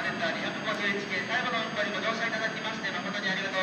センター251系最後の運行にご乗車いただきまして誠にありがとう